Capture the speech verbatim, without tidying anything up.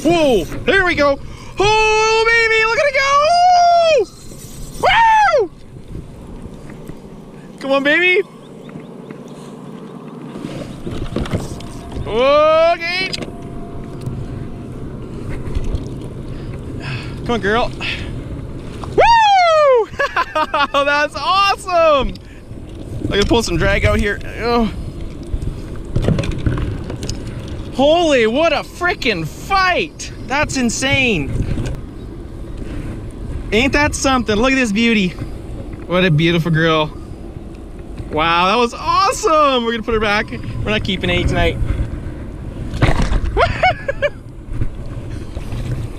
Whoa, there we go. Oh, baby, look at it go. Woo! Come on, baby. Okay. Come on, girl. Woo! That's awesome. I'm gonna pull some drag out here. Oh. Holy, what a freaking fight! That's insane. Ain't that something? Look at this beauty. What a beautiful girl. Wow, that was awesome. We're gonna put her back. We're not keeping any tonight.